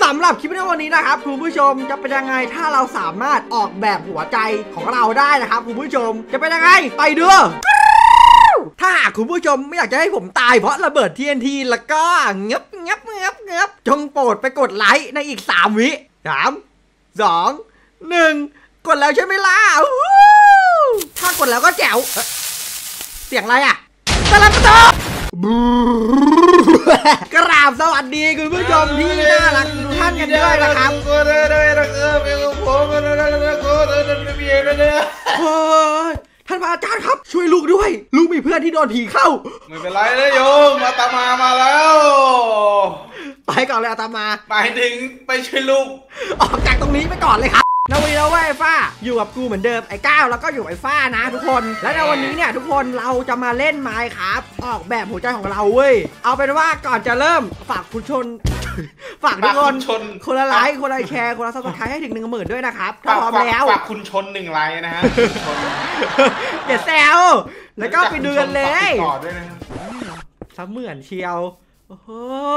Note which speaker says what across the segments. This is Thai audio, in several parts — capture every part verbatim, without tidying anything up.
Speaker 1: ำหรับคลิปในวันนี้นะครับคุณผู้ชมจะเป็นยังไงถ้าเราสามารถออกแบบหัวใจของเราได้นะครับคุณผู้ชมจะเป็นยังไงไปดูถ้าหากคุณผู้ชมไม่อยากจะให้ผมตายเพราะระเบิด ที เอ็น ที แล้วก็เงับเงับเงับเงับจงโปรดไปกดไลค์ในอีกสามวิสามสองหนึ่งกดแล้วใช่ไหมล่ะถ้ากดแล้วก็แจ๋วเสียงอะไรอ่ะตะลับตะกราบสวัสดีคุณผู้ชมที่น่ารักทุกท่านกันด้วยนะครับท่านพระอาจารย์ครับช่วยลูกด้วยลูกมีเพื่อนที่โดนผีเข้า
Speaker 2: ไม่เป็นไรเลยโยมอาตมามาแล้ว
Speaker 1: ไปก่อนเลยอาตมา
Speaker 2: หมายถึงไปช่วยลูก
Speaker 1: ออกจากตรงนี้ไปก่อนเลยครับในวันนี้เราไอ้ฟ้าอยู่กับกูเหมือนเดิมไอ้ก้าวแล้วก็อยู่ไอ้ฟ้านะทุกคนและในวันนี้เนี่ยทุกคนเราจะมาเล่นไมค์ครับออกแบบหัวใจของเราเว้ยเอาเป็นว่าก่อนจะเริ่มฝากคุณชนฝากทุกคนคนละไลค์คนละแชร์คนละซับสไครต์ให้ถึงหนึ่งหมื่นด้วยนะครับถ้าพร้อมแล้ว
Speaker 2: ฝากคุณชนหนึ่งไลค์นะฮะ
Speaker 1: อย่าแซวแล้วก็ไปดูกันเลยเสมือนเชียวโอ้โห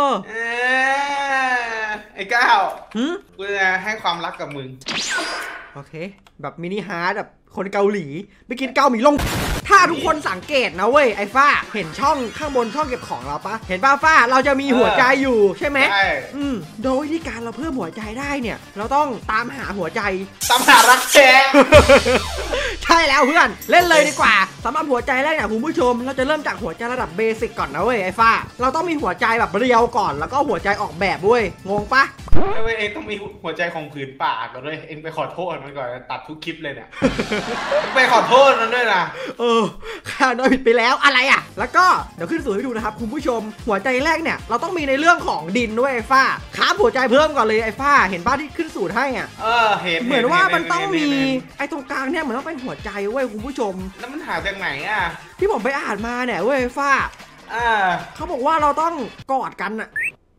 Speaker 2: ไอ้ก้าวกูจะให้ความรักกับมึง
Speaker 1: โอเคแบบมินิฮาร์ดแบบคนเกาหลีไปกินเกาหลีลงถ้าทุกคนสังเกตนะเว้ยไอ้ฟ้าเห็นช่องข้างบนช่องเก็บของเราปะเห็นป้าฟ้าเราจะมีหัวใจอยู่ใช่ไหม
Speaker 2: ใช่
Speaker 1: อืมโดยวิธีการเราเพิ่มหัวใจได้เนี่ยเราต้องตามหาหัวใจ
Speaker 2: ตามหารักแท้
Speaker 1: ใช่แล้วเพื่อนเล่นเลยดีกว่าสำหรับหัวใจแรกเนี่ยคุณผู้ชมเราจะเริ่มจากหัวใจระดับเบสิกก่อนนะเว้ยไอ้ฟ้าเราต้องมีหัวใจแบบเรียวก่อนแล้วก็หัวใจออกแบบเว้ยงงปะ
Speaker 2: เว้ยเองต้องมีหัวใจของผืนป่าก่อนด้วยเองไปขอโทษมันก่อนตัดทุกคลิปเลยเนี่ยไปขอโทษมันด้วยนะ
Speaker 1: เออข้าน้อยผิดไปแล้วอะไรอ่ะแล้วก็เดี๋ยวขึ้นสูตรให้ดูนะครับคุณผู้ชมหัวใจแรกเนี่ยเราต้องมีในเรื่องของดินด้วยไอ้ฟ้าค้าหัวใจเพิ่มก่อนเลยไอ้ฟ้าเห็นป้าที่ขึ้นสูตรให้อ่ะ
Speaker 2: เออเห็น
Speaker 1: เหมือนว่ามันต้องมีไอ้ตรงกลางเนี่ยเหมือนต้องเป็นหัวใจเว้ยคุณผู้ชม
Speaker 2: แล้วมันหาจากไหนอ่ะ
Speaker 1: ที่ผมไปอ่านมาเนี่ยเว้ยไอ้ฟ้า
Speaker 2: อ่า
Speaker 1: เขาบอกว่าเราต้องกอดกันอ่ะ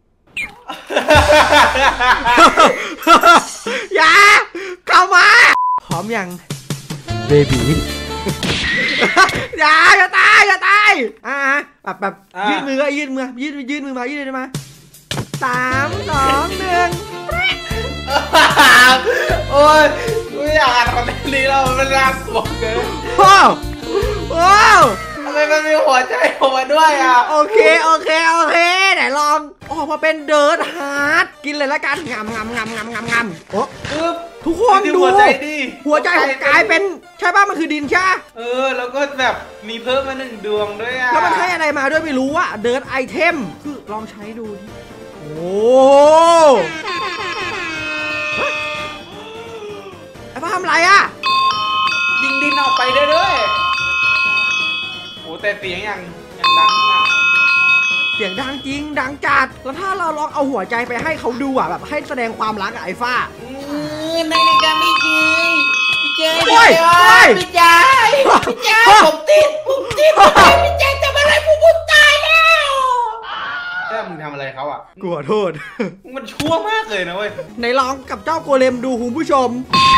Speaker 1: อย่าเข้ามาพร้อมยังเบบี้อย่าอย่าตายอย่าตายอ่าแบบแบบยืดมือยืดมือยืดยืดมือมายืดเลยมาสามสองหนึ่ง
Speaker 2: โอ้ยกูอยากอ่านคอนเทนต์นี้แล้วมันน่ากลัวเกิน
Speaker 1: ว้าวว้าว
Speaker 2: ทำไมมันมีหัวใจออกมาด้วยอ่ะ
Speaker 1: โอเคโอเคโอเคไหนลองออกมาเป็นเดิร์ดฮาร์ดกินเลยละกันงำงำงำงำงำงำโอ้ทุกคนดูหัวใจดิหัวใจของกายเป็นใช่ป่ะมันคือดินใช่
Speaker 2: เออแล้วก็แบบมีเพิ่มมาหนึ่งดวงด้วยอ่ะ
Speaker 1: แล้วมันให้อะไรมาด้วยไม่รู้อ่ะเดิร์ดไอเทมคือลองใช้ดูดิโอ้ไอ้ป้าทำไรอ่ะ
Speaker 2: ยิงดินออกไปได้ด้วยโอ้แต่เสียงอย่างอย่างดังอ่ะ
Speaker 1: เสียงดังจริงดังจัดแล้วถ้าเราลองเอาหัวใจไปให้เขาดูอ่ะแบบให้แสดงความรักกับไอ้ฟ้า
Speaker 2: ในรายการไม่เคยพี่เจพี่เจพี่เจพี่เจผมติดผมติดพี่เจทำอะไรผมผมตายแล้วแค่มึงทำอะไรเขาอ่ะ
Speaker 1: กลัวโทษ
Speaker 2: มันชั่วมากเลยนะเว้ย
Speaker 1: ไหนลองกับเจ้าโกเลมดูคุณผู้ชม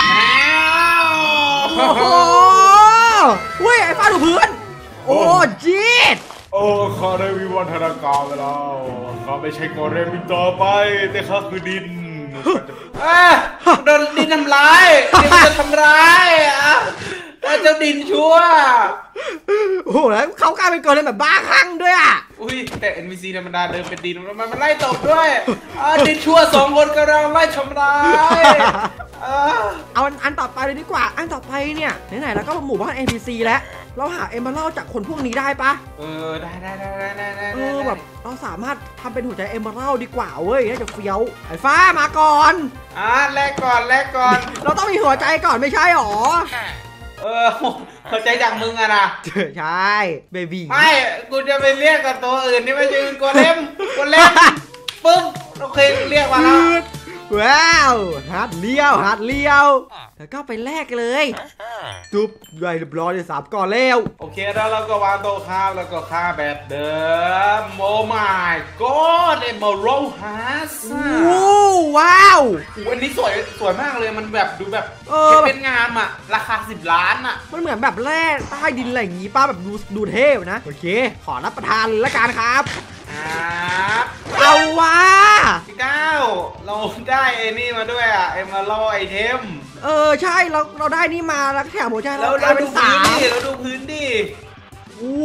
Speaker 1: โอ้โหเว้ยไอ้ฟ้าดูพื้นโอ้จีด
Speaker 2: โอ้ข้าได้วิวัฒนาการไปแล้วข้าไม่ใช่โกเลมอีกต่อไปแต่ข้าคือดินโดนดินทำร้ายดินจะทำร้ายอ่ะแล้วเจ้าดินชั่ว
Speaker 1: โอ้โหแล้วเขากลายเป็นโกเลมแบบบ้าคลั่งด้วยอ่ะ
Speaker 2: อุ้ยแต่ เอ็น พี ซี ธรรมดาเดินเป็นดินมันมันไล่ตบด้วยดินชั่วสองคนกำลังไล่ทำร้าย
Speaker 1: เอาอันต่อไปเลยดีกว่าอันต่อไปเนี่ยไหนๆแล้วก็หมู่บ้าน เอ็น พี ซี แล้วเราหาเอมเบอรัลจากคนพวกนี้ได้ปะ
Speaker 2: เออได้ได้ได้ได้ได้
Speaker 1: เออแบบเราสามารถทำเป็นหัวใจเอมเบอรัลดีกว่าเว้ยน่าจะเฟี้ยวไอ้ฟ้ามาก่อน
Speaker 2: อ่ะแลกก่อนแลกก่อน
Speaker 1: เราต้องมีหัวใจก่อนไม่ใช่หรอ
Speaker 2: เออหัวใจจากมึงอะนะ
Speaker 1: ใช่เบบี้
Speaker 2: ไม่กูจะไปเรียกกับตัวอื่นที่ไม่ใช่โกเลมโกเลมปึ้งโอเคเรียกมาแล้ว
Speaker 1: ว้าวฮัดเลี้ยวฮัดเลี้ยวแล้วก็ไปแลกเลยจุ๊บได้เรียบร้อยเลยสามก้อนแล้ว
Speaker 2: โอเคแล้วเราก็วางโต๊ะข้าวแล้วก็ข้าแบบเดิมโอ้ my god เอมเบอรัลฮัส
Speaker 1: ว้าว
Speaker 2: วันนี้สวยสวยมากเลยมันแบบดูแบบเป็นงามอ่ะราคาสิบล้านอ่ะ
Speaker 1: มันเหมือนแบบแร่ใต้ดินอะไรอย่างงี้ป้าแบบดูดูเท่นะโอเคขอรับประทานเลยละกันครับ
Speaker 2: ครับ
Speaker 1: เอาวะ
Speaker 2: พี่ก้าวเราได้ไอ้นี่มาด้วยอ่ะไอ้มาล่อไอเทม
Speaker 1: เออใช่เราเราได้นี่มาแล้วแถมหัวใจ
Speaker 2: เรา
Speaker 1: เรากลายเป็นสาม
Speaker 2: ดิเราดูพื้นดิ
Speaker 1: โอ้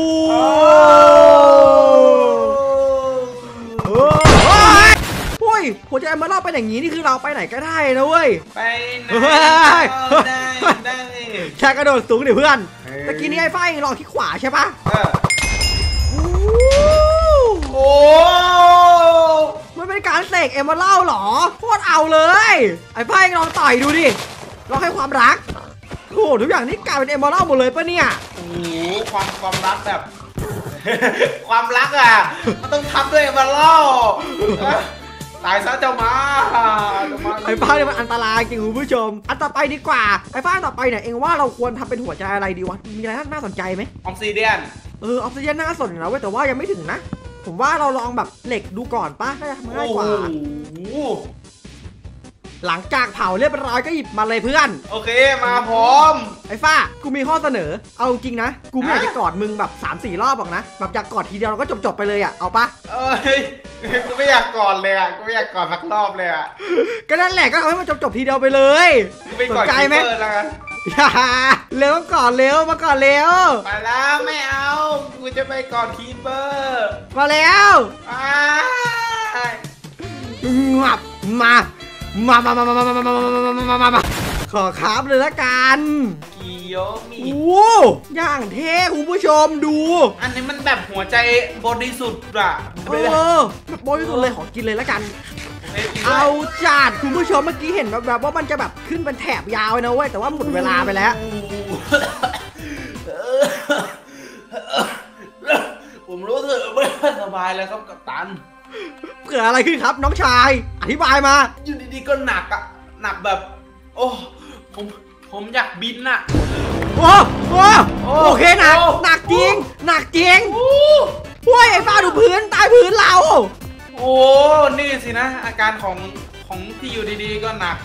Speaker 1: โหหัวใจมาเล่าไปอย่างนี้นี่คือเราไปไหนก็ได้นะเว้ย
Speaker 2: ไปไหนก็ได้ได้
Speaker 1: แค่กระโดดสูงดิเพื่อนตะกี้นี้ไอ้ฝ้ายลองที่ขวาใช่ปะ
Speaker 2: โอ้
Speaker 1: มันเป็นการเสกเอมเมอรัลด์หรอโคตรเอาเลยไอ้ฝ้ายลองต่อยดูดิลองให้ความรักโอ้ทุกอย่างนี่กลายเป็นเอมเมอรัลด์หมดเลยปะเนี่ย
Speaker 2: โอ้ความความรักแบบ ความรักอ่ะมันต้องทำด้วยเอมเมอรัลด์ตายซะเจ้ามา
Speaker 1: ไอ้ฝ้ายเนี่ยมันอันตรายจริงคุณผู้ชมอันต่อไปดีกว่าไอ้ฝ้ายต่อไปเนี่ยเองว่าเราควรทำเป็นหัวใจอะไรดีวะมีอะไรน่าสนใจไหม
Speaker 2: ออฟซิเดียน
Speaker 1: เออออฟซิเดียนน่าสนนะเว้ยแต่ว่ายังไม่ถึงนะผมว่าเราลองแบบเหล็กดูก่อนป่ะน่าจะทำง่ายกว่าหลังจากเผาเรียบร้อยก็หยิบมาเลยเพื่อน
Speaker 2: โอเคมาพร้อม
Speaker 1: ไอ้ฝ้ากูมีข้อเสนอเอาจริงนะกูไม่อยากจะกอดมึงแบบ สามสี่ รอบหรอกนะแบบอยากกอดทีเดียวเราก็จบๆไปเลยอ่ะเอาปะ
Speaker 2: เอ้ยกูไม่อยากกอดเลยอ่ะกูไม่อยากกอดสักรอบเลยอ่ะ
Speaker 1: ก็นั่นแหละก็ทำให้มันจบๆทีเดียวไปเลย
Speaker 2: สนใจไหม
Speaker 1: อย่าเร็วก่อนเร็วมาก่อนเร็ว
Speaker 2: มาแล้วไม่เอากูจะไปก่อนคีเปอร์
Speaker 1: มาแล้วงับมามามามามามามามามามามาขอคราบเลยละกัน
Speaker 2: กิโยมิ
Speaker 1: โอ้ย่างเท่คุณผู้ชมดู
Speaker 2: อันนี้มันแบบหัวใจบริสุทธิ์อะ
Speaker 1: เออแบบบริสุทธิ์เลยขอกินเลยละกันเอาจัดคุณผู้ชมเมื่อกี้เห็นแบบว่ามันจะแบบขึ้นเป็นแถบยาวนะเว้ยแต่ว่าหมดเวลาไปแล้ว
Speaker 2: ผมรู้สึกไม่สบายแล้วครับกัปตัน
Speaker 1: เกิดอะไรขึ้นครับน้องชายอธิบายมา
Speaker 2: อยู่ดีๆก็หนักอะหนักแบบโอ้ผมผมอยากบินอะ
Speaker 1: โอ้โอ้โอเคหนักหนักจริงหนักจริงโอ้ยไอ้ฟ้าดูพื้นใต้พื้นเรา
Speaker 2: โอ้นี่สินะอาการของของที่อยู่ดีๆก็หนัก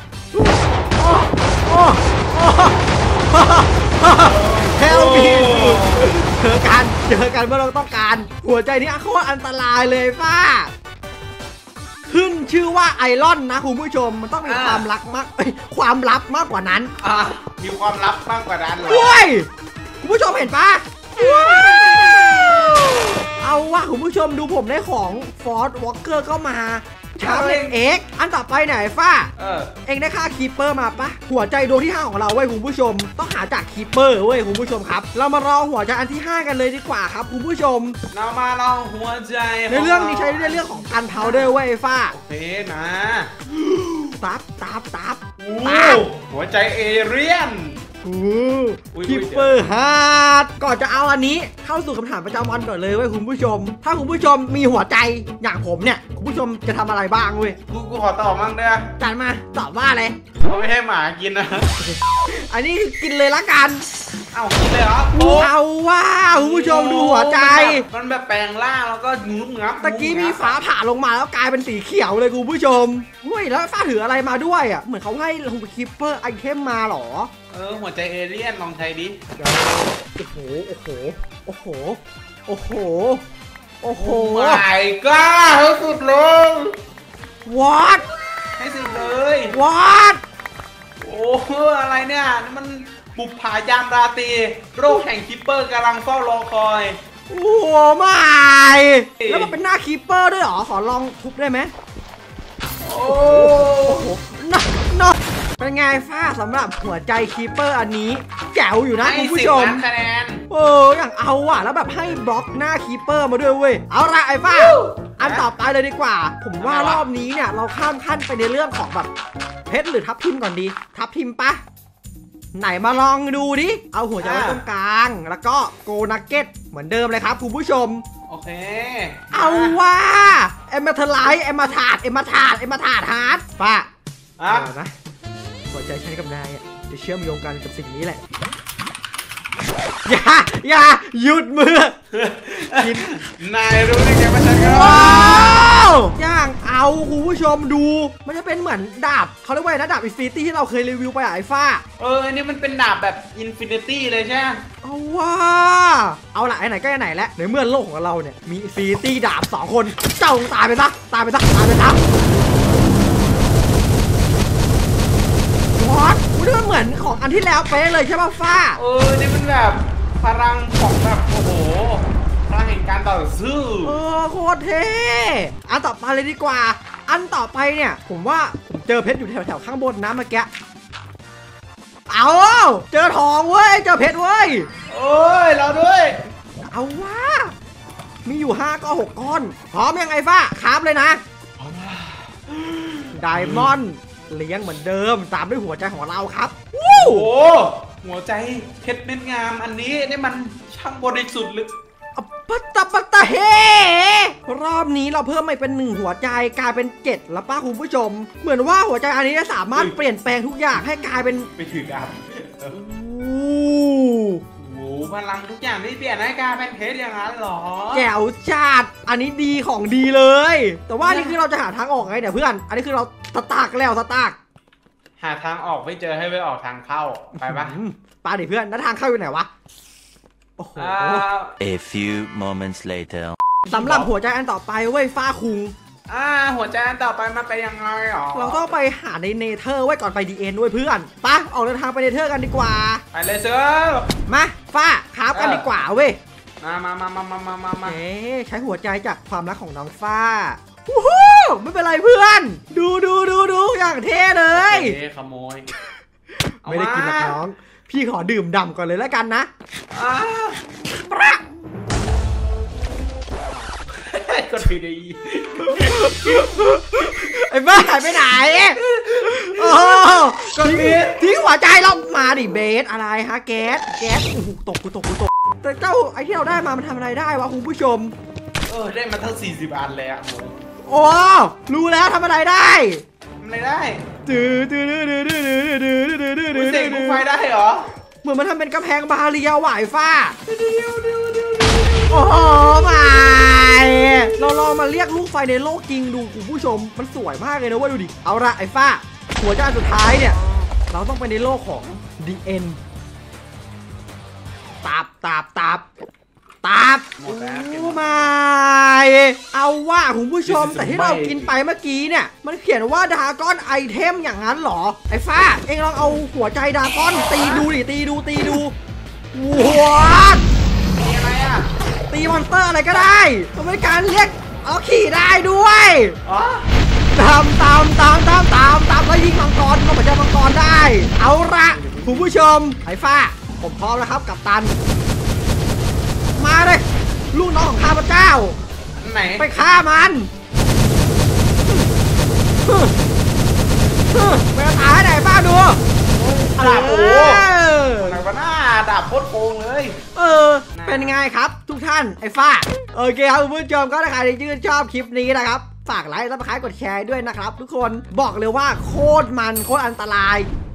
Speaker 1: เฮลมีเจอกันเจอกันเมื่อเราต้องการหัวใจนี้โคตรอันตรายเลยฟ้าขึ้นชื่อว่าไอรอนนะคุณผู้ชมมันต้องมีความลับมากความลับมากกว่านั้น
Speaker 2: อ่ะมีความลับมากกว่านั้นเหรอ
Speaker 1: เฮ้ยคุณผู้ชมเห็นปะเอาว่าคุณผู้ชมดูผมได้ของฟอร์ดวอล์กเกอร์ก็มาชาร์เลนเอ็กอันต่อไปไหนฟ้าเออเองได้ค่าคีเปอร์มาปะหัวใจดวงที่ห้าของเราเว้ยคุณผู้ชมต้องหาจากคีเปอร์เว้ยคุณผู้ชมครับเรามารอหัวใจอันที่ห้ากันเลยดีกว่าครับคุณผู้ชม
Speaker 2: เรามาลองหัวใจ
Speaker 1: ในเรื่องนี้ใช้ในเรื่องของการเผาด้วยเว้ยฟ้า
Speaker 2: โอเคนะ
Speaker 1: ตับตับตับ
Speaker 2: หัวใจเอเรียน
Speaker 1: คิปเปอร์ฮาร์ดก่อนจะเอาอันนี้เข้าสู่คำถามประจำวันก่อนเลยเว้ยคุณผู้ชมถ้าคุณผู้ชมมีหัวใจอย่างผมเนี่ยคุณผู้ชมจะทำอะไรบ้างเว้ย
Speaker 2: กูกูขอตอบมั่งได้
Speaker 1: จัดมาตอบว่าอะไร
Speaker 2: เขาไม่ให้หมากินนะ
Speaker 1: อันนี้กินเลยละกัน
Speaker 2: เอากินเลยเหรอ
Speaker 1: เอาว่าคุณผู้ชมดูหัวใจ
Speaker 2: มันแบบแปลงร่างแล้วก็งุ้มงับ
Speaker 1: ตะกี้มีฟ้าผ่าลงมาแล้วกลายเป็นสีเขียวเลยคุณผู้ชมเฮ้ยแล้วฟ้าถืออะไรมาด้วยอ่ะเหมือนเขาให้ลงคิปเปอร์ไอเทมมาหรอ
Speaker 2: เออหัวใจเอเลี่ยนลองใช้ดิ
Speaker 1: โอ้โหโอ้โหโอ้โหโอ้โหโอ้โห
Speaker 2: ไม่กล้าให้สุดเล
Speaker 1: ยวอท
Speaker 2: ให้สุดเลยว
Speaker 1: อท
Speaker 2: โอ้อะไรเนี่ยนี่มันบุปผายามราตรีโรคแห่งคิปเปอร์กำลังเฝ้ารอคอย
Speaker 1: โอ้ไม่แล้วมันเป็นหน้าคิปเปอร์ด้วยหรอขอลองทุบได้ไหม
Speaker 2: โอ้
Speaker 1: โหน่าเป็นไงฟ้าสำหรับหัวใจคีเปอร์อันนี้แจ๋วอยู่นะคุณผู้ชม
Speaker 2: คะแนน
Speaker 1: เอออย่างเอาอ่ะแล้วแบบให้บล็อกหน้าคีเปอร์มาด้วยเว้ยเอาละไอ้ฟ้าอันต่อไปเลยดีกว่าผมว่ารอบนี้เนี่ยเราข้ามขั้นไปในเรื่องของแบบเพชรหรือทับทิมก่อนดีทับทิมปะไหนมาลองดูดิเอาหัวใจไว้ตรงกลางแล้วก็โกนักเก็ตเหมือนเดิมเลยครับคุณผู้ชม
Speaker 2: โอเค
Speaker 1: เอาว่าเอ็มมาทลายเอ็มมาถาดเอ็มมาถาดเอ็มมาถาดฮาร์ดป้าอ่ะนะหัวใจฉันกับนายจะเชื่อมโยงกันกับสิ่งนี้แหละอย่าอย่าหยุดมือ
Speaker 2: กินนายรู้ได้ไงว่าฉันก็
Speaker 1: ว้าวย่างเอเอาคุณผู้ชมดูมันจะเป็นเหมือนดาบเขาเรียกว่านะดาบอินฟินิตี้ที่เราเคยรีวิวไปไอ้ฟ้า
Speaker 2: เอออันนี้มันเป็นดาบแบบอินฟินิตี้เลยใช่ไหม
Speaker 1: เอาว่าเอาละไอ้ไหนก็ไอ้ไหนแล้วในเมื่อโลกของเราเนี่ยมีอินฟินิตี้ดาบสองคนเจ้าตายไปซะตายไปซะตายไปซะวอตนี่มันเหมือนของอันที่แล้วเป๊ะเลยใช่ป่ะฟ้า
Speaker 2: เออนี่มันแบบพลังของแบบโอ้โหพลังแห่งการต่อสู้
Speaker 1: เออโคตรเท่อันต่อไปเลยดีกว่าอันต่อไปเนี่ยผมว่าผมเจอเพชรอยู่แถวๆข้างบนนะเมื่อกี้เอาเจอทองเว้ยเจอเพชรเว้ย
Speaker 2: โอ้ยเราด้วย
Speaker 1: เอาว่ามีอยู่ห้าก้อนหกก้อนพร้อมยังไงฟ้าคราฟเลยนะไดมอนด์เลี้ยงเหมือนเดิมตามด้วยหัวใจของเราครับ
Speaker 2: โอ้โหหัวใจเพชรเม็ดงามอันนี้นี่มันช่างบริสุทธิ์ลึก
Speaker 1: ปัตตาปัตตาเฮรอบนี้เราเพิ่มไม่เป็นหนึ่งหัวใจกลายเป็นเจ็ดแล้วป้าคุณผู้ชมเหมือนว่าหัวใจอันนี้จะสามารถเปลี่ยนแปลงทุกอย่างให้กลายเป็น
Speaker 2: ไปถือดาบโอ้โหพลังทุกอย่างที่เปลี่ยนให้กลายเป็นเพชรอย่างนั้นหรอ
Speaker 1: แจ๋วจัดอันนี้ดีของดีเลย แต่ว่านี่คือเราจะหาทางออกไงเดี๋ยวเพื่อนอันนี้คือเราตะตากแล้วตะตาก
Speaker 2: หาทางออกไม่เจอให้ไปออกทางเข้าไปปะ
Speaker 1: ป้าดิเพื่อนแล้วทางเข้าอยู่ไหนวะโอ้โห
Speaker 3: A few moments later
Speaker 1: สำหรับหัวใจอันต่อไปเว้ยฟ้าคุง
Speaker 2: อ่าหัวใจอันต่อไปมันไปยังไงหรอ
Speaker 1: เราต้องไปหาในเนเธอร์ไว้ก่อนไปดีเอ็นด้วยเพื่อนปะออกเดินทางไปเนเธอร์กันดีกว่า
Speaker 2: ไปเลยเซอร์
Speaker 1: มาฟ้าคราฟกันดีกว่าเว้ย
Speaker 2: มามามามามามามามา
Speaker 1: เอ๊ใช้หัวใจจากความรักของน้องฟ้าวู้ฮู้ไม่เป็นไรเพื่อนดูดูดูดูอย่างเท่เลย
Speaker 2: เท่ขโมย
Speaker 1: ไม่ได้กินหรอกน้องพี่ขอดื่มดำก่อนเลยแล้วกันนะ
Speaker 2: กดพีดี
Speaker 1: ไอ้บ้าหายไปไหนโอ้กดพีทิ้งหัวใจเรามาดิเบสอะไรฮะแก๊สแก๊สโอ้โหตกกูตกกูตกแต่เจ้าไอ้ที่เราได้มามันทำอะไรได้วะคุณผู้ชม
Speaker 2: เออได้มาทั้งสี่สิบอันเลยอะ
Speaker 1: โอ้รู้แล้วทำอะไรได้
Speaker 2: ทำอะไรได้
Speaker 1: ดื้อดื้อดื้อดื้อดื้อดื้อดื้อดื้อดื้อดื้อ
Speaker 2: เสกลูกไฟได้เหรอ
Speaker 1: เหมือนมันทำเป็นกำแพงบาเรียหวายฟ้าโอ้โหมาเราลองมาเรียกลูกไฟในโลกจริงดูคุณผู้ชมมันสวยมากเลยนะว่าดูดิเอาละไอ้ฟ้าหัวใจสุดท้ายเนี่ยเราต้องไปในโลกของ ดี เอ็น ตาบตาบตาบตาบโอ้มาเอาว่าคุณผู้ชมแต่ที่เรากินไปเมื่อกี้เนี่ยมันเขียนว่าดาก้อนไอเทมอย่างนั้นหรอไอ้ฟ้าเองลองเอาหัวใจดาก้อนตีดูดิตีดูตีดูว้า
Speaker 2: ตีอะไรอ่ะ
Speaker 1: ตีมอนสเตอร์อะไรก็ได้ทำไมการเรียกเอาขี่ได้ด้วยตามตามตามตามตามตามแล้วยิงมังกรก็เหมือนจะมังกรได้เอาละคุณผู้ชมไอ้ฟ้าผมพร้อมแล้วครับกัปตันมาเลยลูกน้องของข้าพเจ้า
Speaker 2: ไหน
Speaker 1: ไปฆ่ามันไปตายไหนบ้าดู
Speaker 2: ดาบโอ้หนังปะหน้าดาบโคตรโกงเลย
Speaker 1: เออเป็นไงครับทุกท่านไอ้ฟ้าโอเคครับคุณผู้ชมก็ถ้าใครที่ชื่นชอบคลิปนี้นะครับฝากไลค์และกดแชร์ด้วยนะครับทุกคนบอกเลยว่าโคตรมันโคตรอันตราย